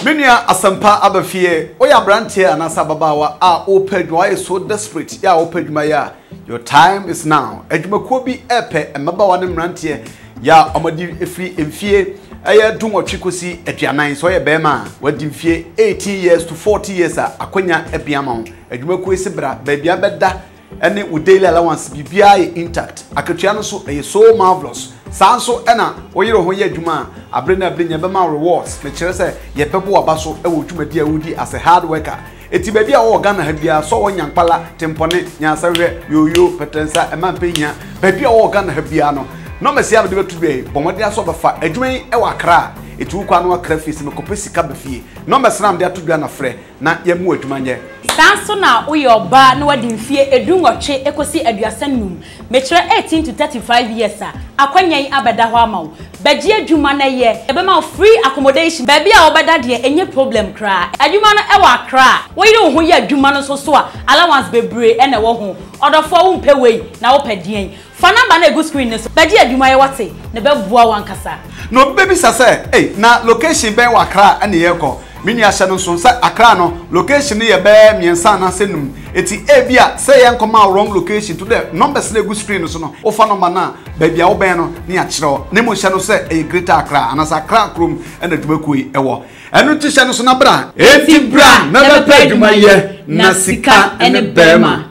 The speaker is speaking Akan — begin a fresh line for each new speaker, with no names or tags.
Minia asampa abafie oya brantie anasa babawa a opedwa is so desperate ya opedwa ya your time is now adwumakuo bi epe embabawa ne mrantie ya omadi efri emfie aya dumotwe kosi aduanan so ye bema wadi mfie 18 years to 40 years akonya ebiama adwumakuo esibra babia beda ene wo daily allowance bibia intact akatua no so so marvelous sanso ena oyiro ho ye adwuma abrena abrenya bema rewards me kire se ye pebo aba so e wo dwumadi awudi as a hard worker eti babia wo Ghana ha bia so wo nyankpala tempone nyansahwe yoyo petensa emampenya babia wo Ghana ha bia no mesia be betu be bomode aso befa adwuma e wa Accra etu kwa no Accra fisi me kopesi ka befie no mesram de atodua na frɛ na ye mu adwuma nye
sanso na uyoba na wadi mfie edungoche ekosi aduasanum mekire 18 to 35 years akwanyan abeda ho amawo bagie adwuma na ye ebema free accommodation baby a obeda de enye problem kra adwuma no e wa Accra wo yire ho ye adwuma no so allowance bebre ene wo ho odofo wo mpe wei na wo padien fa number na ego screen ne so bagie adwuma ye wate ne beboa wankasa
no baby sase na location be wa Accra ene ye ko mini ahye no so sa Accra no location ye be miensa na senum eti ebia say yen koma wrong location to the numbers na egu screen so no ofa number na baby a wo ben no ne a kire ne mo hye no say e greater Accra anasa Accra krom ena dwumakui ewo enu ti hye no so na bra eti bra na be pa dwuma ye na sika ene bema